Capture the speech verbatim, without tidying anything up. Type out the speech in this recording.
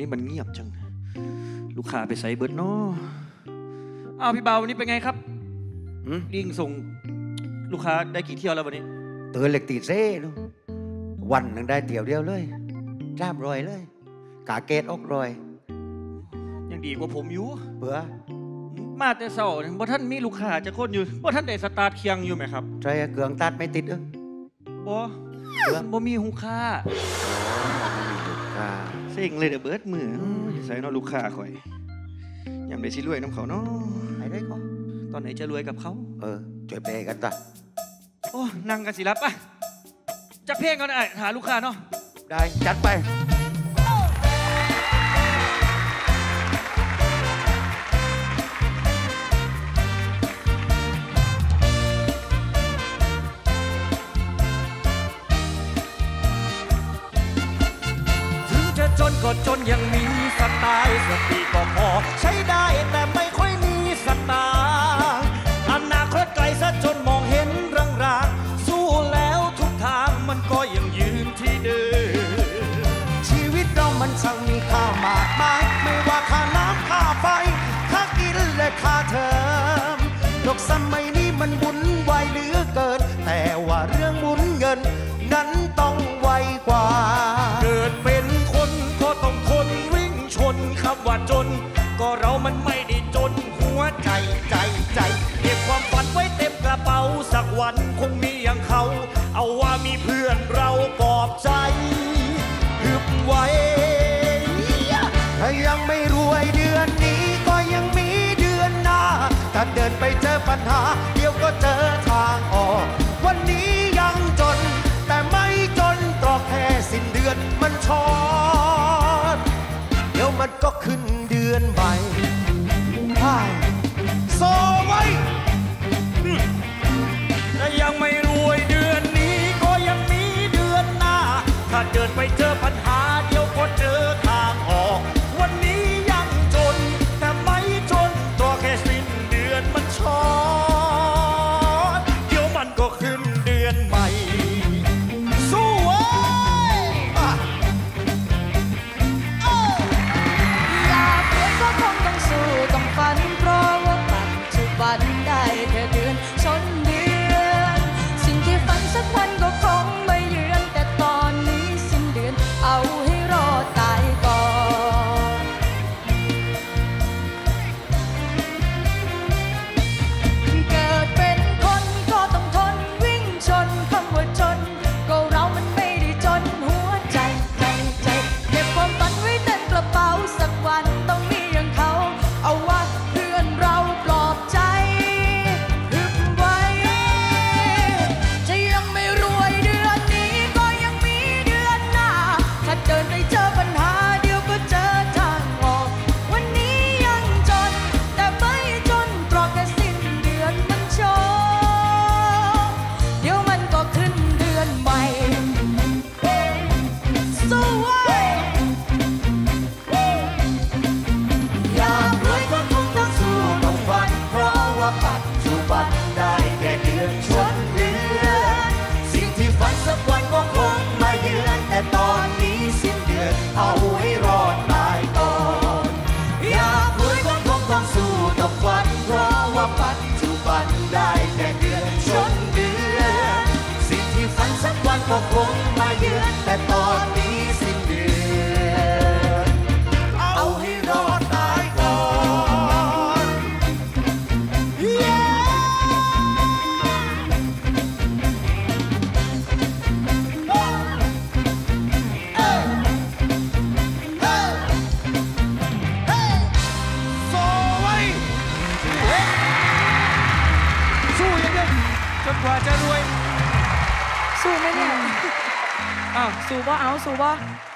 นี้มันเงียบจังลูกค้าไปใส่เบิร์ดเนาะอ้าวพี่เบาวันนี้เป็นไงครับลิงส่งลูกค้าได้กี่เที่ยวแล้ววันนี้เตือนเหล็กตีเซ่ลูกวันหนึ่งได้เที่ยวเดียวเลยจ้ามรอยเลยกาเกตออกรอยยังดีกว่าผมอยู่เบื่อมาแต่เสาร์บ่ท่านมีลูกค้าจะคนอยู่บ่ท่านได้สตาร์ทเคียงอยู่ไหมครับใช่เกลืองตัดไม่ติดเออบ่บ่มีลูกค้าเซ็งเลยเด้อเบิร์ดมือใส่เนาะลูกค้าข่อยยามได้สิรวยน้ำเขาเนาะไอ้ได้ก็ตอนไหนจะรวยกับเขาเออช่วยเปย์กันตาโอ้นั่งกันสิรับป่ะจะเพลงกันไอ้หาลูกค้าเนาะได้จัดไปจนก็จนยังมีสไตล์สติก็พอใช้ได้แต่ไม่ค่อยมีสตางค์อนาคตไกลซะจนมองเห็นรางๆสู้แล้วทุกทางมันก็ยังยืนที่เดิมชีวิตเรามันช่างมีค่ามากมายไม่ว่าค่าน้ำค่าไฟค่ากินและค่าเทอมโลกสมัยนี้มันวุ่นวายเหลือเกินแต่ว่าเรื่องหมุนเงินนั้นต้องไวกว่าเกิดเป็นคนก็ต้องทนวิ่งชนคำว่าจนก็เรามันไม่ได้จนหัวใจใจใจเก็บความฝันไว้เต็มกระเป๋าสักวันคงมีอย่างเขาเอาว่ามีเพื่อนเราปลอบใจฮึบไว้ถ้ายังไม่รวยเดือนนี้ก็ยังมีเดือนหน้าถ้าเดินไปเจอปัญหาเดี๋ยวก็เจอทางออกวันนี้ยังจนแต่ไม่จนก็แค่สิ้นเดือนมันช็อตเดี๋ยวมันก็ขึ้นเดือนใหม่ใช่โซ่ไว้แต่ยังไม่รวยเดือนนี้ก็ยังมีเดือนหน้าถ้าเดินไปเจอปัญหาเดี๋ยวก็เจอทางออกวันนี้ยังจนแต่ไม่จนตัวแค่สิ้นเดือนมันช็อตเดี๋ยวมันก็ขึ้นเดือนใหม่สู้เว้ยอยากรวยก็คงต้องสู้ต้องฝันเพราะว่าปัจจุบันได้แค่เดือนชนเดือนสิ่งที่ฝันสักวันก็คงไม่เยือนแต่ตอนนี้สิ้นเดือนเอาให้รอดตายก่อนเกิดเป็นคนก็ต้องทนวิ่งชนคำว่าจนก็เรามันไม่ได้จนหัวใจใจใจเก็บความฝันไว้เต็มกระเป๋าสักวันต้องมีอย่างเขาเอาว่าเพื่อนเราปลอบใจฮึบไว้จะยังไม่รวยเดือนนี้ก็ยังมีเดือนหน้าถ้าเดินไปเจอปัญหาเดี๋ยวก็เจอทางออกวันนี้ยังจนแต่ไม่จนเพราะแค่สิ้นเดือนมันช็อตเดี๋ยวมันก็ขึ้นเดือนใหม่สู้ไว้อยากรวยก็คงต้องสู้ต้องฝันเพราะว่าปัจจุบันได้แค่เดือนชนเดือนสิ่งที่ฝันสักวันก็คงมาเยือนแต่ตอนนี้สิ้นเดือนเอาให้รอดตายก่อนอยากรวยก็คงต้องสู้ต้องฝันเพราะว่าปัจจุบันได้แค่เดือนชนเดือนสิ่งที่ฝันสักวันก็คงมาเยือนแต่ตอนนี้สิ้นเดือนเอาให้รอดตายก่อนสู้อย่างเดียวจนกว่าจะรวยสู้ไหมเนี่ยอ้าวสู้บ่เอาสู้บ่